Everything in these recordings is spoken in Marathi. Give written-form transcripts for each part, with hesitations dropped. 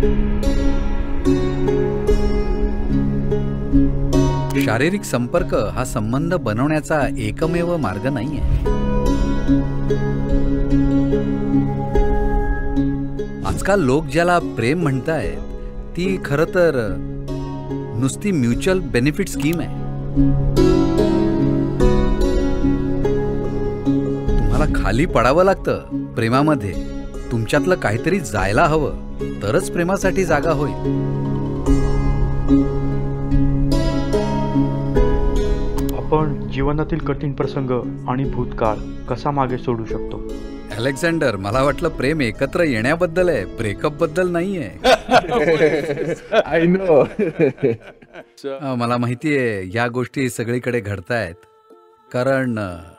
शारीरिक संपर्क हा संबंध बनवण्याचा एकमेव मार्ग नाहीये. आजकाल लोक ज्याला प्रेम म्हणतायत ती खरं तर नुसती म्युच्युअल बेनिफिट स्कीम आहे. तुम्हाला खाली पडावं लागतं प्रेमामध्ये. तुमच्यातलं काहीतरी जायला हवं तरच प्रेमासाठी जागा होईल. आपण जीवनातील कठीण प्रसंग आणि भूतकाळ कसा मागे सोडू शकतो? अलेक्झांडर, मला वाटलं प्रेम एकत्र येण्याबद्दल आहे, ब्रेकअप बद्दल नाहीये. I know. मला माहितीये या गोष्टी सगळीकडे घडतायत कारण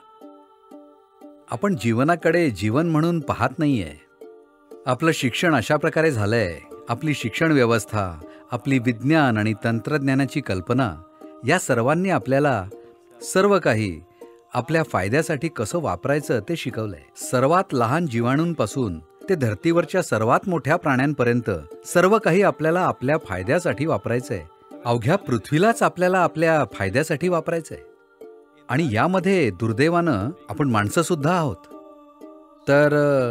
आपण जीवनाकडे जीवन म्हणून पाहत नाहीये. आपलं शिक्षण अशा प्रकारे झालंय, आपली शिक्षण व्यवस्था, आपली विज्ञान आणि तंत्रज्ञानाची कल्पना या सर्वांनी आपल्याला सर्व काही आपल्या फायद्यासाठी कसं वापरायचं ते शिकवलंय. सर्वात लहान जीवाणूंपासून ते धर्तीवरच्या सर्वात मोठ्या प्राण्यांपर्यंत सर्व काही आपल्याला आपल्या फायद्यासाठी वापरायचंय. अवघ्या पृथ्वीलाच आपल्याला आपल्या फायद्यासाठी वापरायचंय. आणि यामध्ये दुर्दैवानं आपण माणसं सुद्धा आहोत. तर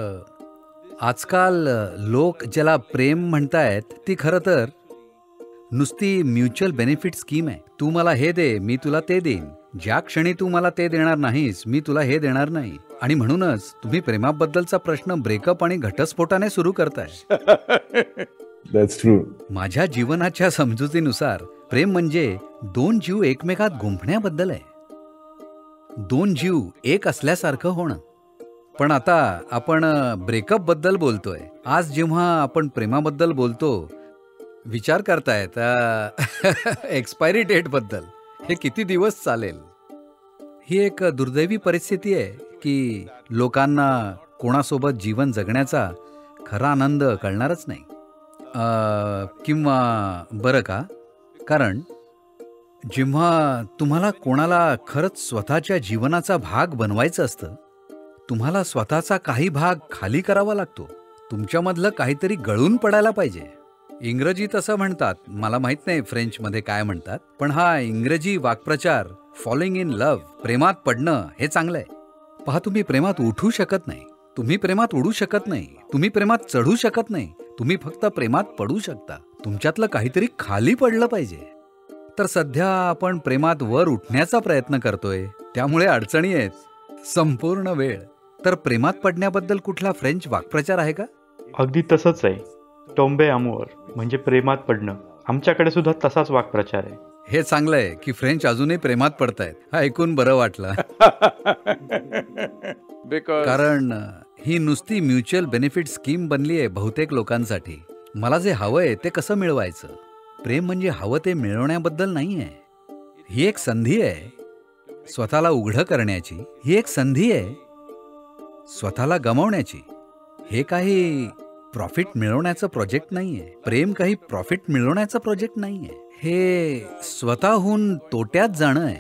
आजकाल लोक ज्याला प्रेम म्हणतायत ती खरं तर नुसती म्युच्युअल बेनिफिट स्कीम आहे. तू मला हे दे, मी तुला ते देईन. ज्या क्षणी तू मला ते देणार नाहीस, मी तुला हे देणार नाही. आणि म्हणूनच तुम्ही प्रेमाबद्दलचा प्रश्न ब्रेकअप आणि घटस्फोटाने सुरू करताय. That's true. माझ्या जीवनाच्या समजुतीनुसार प्रेम म्हणजे दोन जीव एकमेकात गुंफण्याबद्दल आहे. दोन जीव एक असल्यासारखं होणं. पण आता आपण ब्रेकअप बद्दल बोलतोय. आज जेव्हा आपण प्रेमाबद्दल बोलतो विचार करतायत एक्सपायरी डेट बद्दल. हे किती दिवस चालेल? ही एक दुर्दैवी परिस्थिती आहे की लोकांना कोणासोबत जीवन जगण्याचा खरा आनंद कळणारच नाही. किंवा बरं का, कारण जेव्हा तुम्हाला कोणाला खरंच स्वतःच्या जीवनाचा भाग बनवायचं असतं, तुम्हाला स्वतःचा काही भाग खाली करावा लागतो. तुमच्यामधलं काहीतरी गळून पडायला पाहिजे. इंग्रजीत असं म्हणतात, मला माहित नाही फ्रेंचमध्ये काय म्हणतात, पण हा इंग्रजी वाक्प्रचार फॉलिंग इन लव्ह, प्रेमात पडणं, हे चांगलं आहे. पहा, तुम्ही प्रेमात उठू शकत नाही, तुम्ही प्रेमात उडू शकत नाही, तुम्ही प्रेमात चढू शकत नाही. तुम्ही फक्त प्रेमात पडू शकता. तुमच्यातलं काहीतरी खाली पडलं पाहिजे. तर सध्या आपण प्रेमात वर उठण्याचा प्रयत्न करतोय, त्यामुळे अडचणी आहेत संपूर्ण वेळ. तर प्रेमात पडण्याबद्दल कुठला फ्रेंच वाक्प्रचार आहे का? अगदी तसंच आहे. टोम्बे अमोर म्हणजे प्रेमात पडणं. आमच्याकडे सुद्धा तसाच वाक्प्रचार आहे. हे चांगलं आहे की फ्रेंच अजूनही प्रेमात पडतायत. हा ऐकून बरं वाटलं. कारण ही नुसती म्युच्युअल बेनिफिट स्कीम बनली आहे बहुतेक लोकांसाठी. मला जे हवंय ते कसं मिळवायचं? प्रेम म्हणजे हवं ते मिळवण्याबद्दल नाही आहे. ही एक संधी आहे स्वतःला उघडं करण्याची. ही एक संधी आहे स्वतःला गमावण्याची. हे काही प्रॉफिट मिळवण्याचं प्रोजेक्ट नाहीये. प्रेम काही प्रॉफिट मिळवण्याचं प्रोजेक्ट नाहीये. हे स्वतःहून तोट्यात जाणं आहे.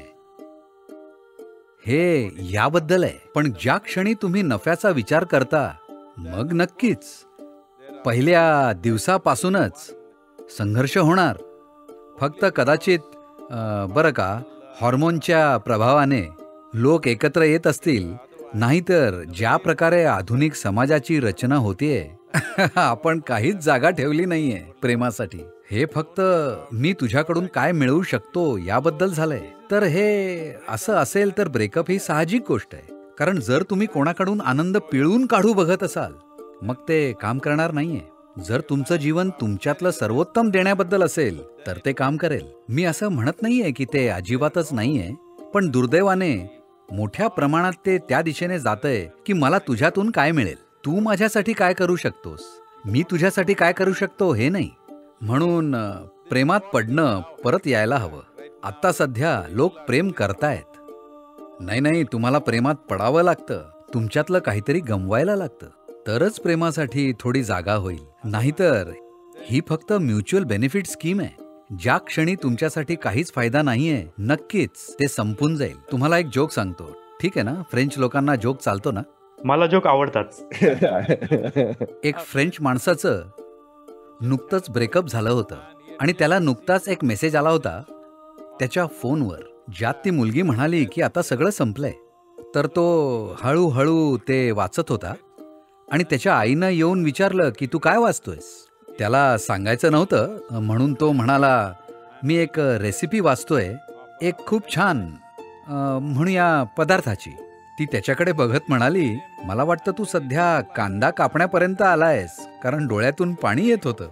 हे याबद्दल आहे. पण ज्या क्षणी तुम्ही नफ्याचा विचार करता, मग नक्कीच पहिल्या दिवसापासूनच संघर्ष होणार. फक्त कदाचित बरं का, हॉर्मोनच्या प्रभावाने लोक एकत्र येत असतील. नाहीतर ज्या प्रकारे आधुनिक समाजाची रचना होतीये, आपण काहीच जागा ठेवली नाहीये प्रेमासाठी. हे फक्त मी तुझ्याकडून काय मिळवू शकतो याबद्दल झालंय. तर हे असं असेल तर ब्रेकअप ही साहजिक गोष्ट आहे. कारण जर तुम्ही कोणाकडून आनंद पिळून काढू बघत असाल, मग ते काम करणार नाहीये. जर तुमचं जीवन तुमच्यातलं सर्वोत्तम देण्याबद्दल असेल तर ते काम करेल. मी असं म्हणत नाहीये की ते अजिबातच नाहीये, पण दुर्दैवाने मोठ्या प्रमाणात ते त्या दिशेने जातंय की मला तुझ्यातून काय मिळेल, तू माझ्यासाठी काय करू शकतोस, मी तुझ्यासाठी काय करू शकतो, हे नाही. म्हणून प्रेमात पडणं परत यायला हवं. आता सध्या लोक प्रेम करतायत. नाही, तुम्हाला प्रेमात पडावं लागतं. तुमच्यातलं काहीतरी गमवायला लागतं, तरच प्रेमासाठी थोडी जागा होईल. नाहीतर ही फक्त म्युच्युअल बेनिफिट स्कीम आहे. ज्या क्षणी तुमच्यासाठी काहीच फायदा नाहीये, नक्कीच ते संपून जाईल. तुम्हाला एक जोक सांगतो, ठीक आहे ना? फ्रेंच लोकांना जोक चालतो ना? मला जोक आवडतात. एक फ्रेंच माणसाचं नुकतंच ब्रेकअप झालं होतं आणि त्याला नुकताच एक मेसेज आला होता त्याच्या फोनवर, ज्यात ती मुलगी म्हणाली की आता सगळं संपलंय. तर तो हळूहळू ते वाचत होता आणि त्याच्या आईनं येऊन विचारलं की तू काय वाचतोयस. त्याला सांगायचं नव्हतं म्हणून तो म्हणाला, मी एक रेसिपी वाचतोय, एक खूप छान म्हणूया पदार्थाची. ती त्याच्याकडे बघत म्हणाली, मला वाटतं तू सध्या कांदा कापण्यापर्यंत आलायस, कारण डोळ्यातून पाणी येत होतं.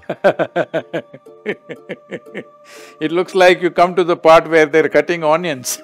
It looks like you come to the part where they're cutting onions.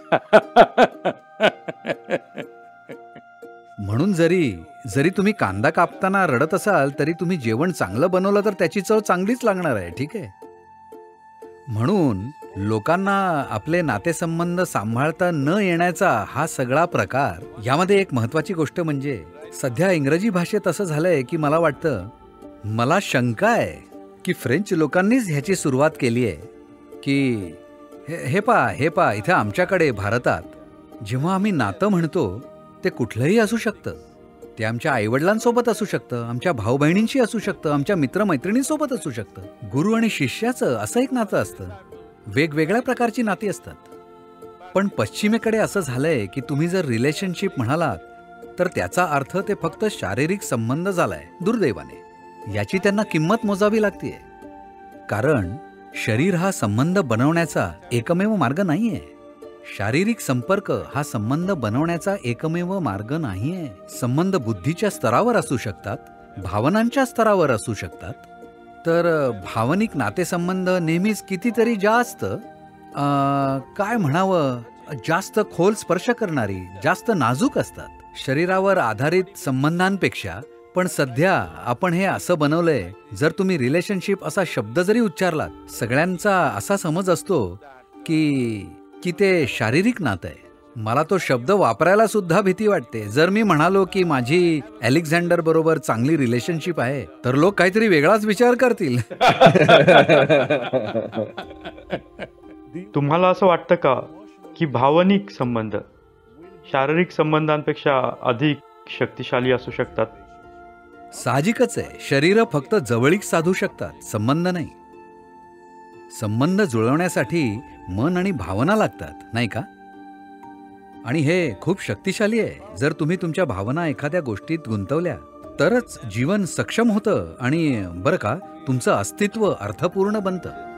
म्हणून जरी तुम्ही कांदा कापताना रडत असाल तरी तुम्ही जेवण चांगलं बनवलं तर त्याची चव चांगलीच लागणार आहे, ठीक आहे. म्हणून लोकांना आपले नातेसंबंध सांभाळता न येण्याचा हा सगळा प्रकार, यामध्ये एक महत्वाची गोष्ट म्हणजे सध्या इंग्रजी भाषेत असं झालंय की मला वाटतं, मला शंका आहे की फ्रेंच लोकांनीच ह्याची सुरुवात केली आहे की हे पा इथं आमच्याकडे भारतात जेव्हा आम्ही नातं म्हणतो ते कुठलंही असू शकतं. ते आमच्या आईवडिलांसोबत असू शकतं, आमच्या भाऊ बहिणींशी असू शकतं, आमच्या मित्रमैत्रिणींसोबत असू शकतं. गुरु आणि शिष्याचं असं एक नातं असतं. वेगवेगळ्या प्रकारची नाती असतात. पण पश्चिमेकडे असं झालंय की तुम्ही जर रिलेशनशिप म्हणालात तर त्याचा अर्थ ते फक्त शारीरिक संबंध झालाय. दुर्दैवाने याची त्यांना किंमत मोजावी लागतेय, कारण शरीर हा संबंध बनवण्याचा एकमेव मार्ग नाहीये. शारीरिक संपर्क हा संबंध बनवण्याचा एकमेव मार्ग नाहीये. संबंध बुद्धीच्या स्तरावर असू शकतात, भावनांच्या स्तरावर असू शकतात. तर भावनिक नातेसंबंध नेहमीच कितीतरी जास्त काय म्हणावं, जास्त खोल स्पर्श करणारी, जास्त नाजूक असतात. शरीरावर आधारित संबंधांपेक्षा. पण सध्या आपण हे असं बनवलंय, जर तुम्ही रिलेशनशिप असा शब्द जरी उच्चारलात, सगळ्यांचा असा समज असतो की ते शारीरिक नातं आहे. मला तो शब्द वापरायला सुद्धा भीती वाटते. जर मी म्हणालो की माझी अलेक्झांडर बरोबर चांगली रिलेशनशिप आहे तर लोक काहीतरी वेगळाच विचार करतील. तुम्हाला असं वाटतं का की भावनिक संबंध शारीरिक संबंधांपेक्षा अधिक शक्तिशाली असू शकतात? साहजिकच आहे. शरीर फक्त जवळीक साधू शकतात, संबंध नाही. संबंध जुळवण्यासाठी मन आणि भावना लागतात, नाही का? आणि हे खूप शक्तिशाली आहे. जर तुम्ही तुमच्या भावना एखाद्या गोष्टीत गुंतवल्या तरच जीवन सक्षम होतं आणि बरं का, तुमचं अस्तित्व अर्थपूर्ण बनतं.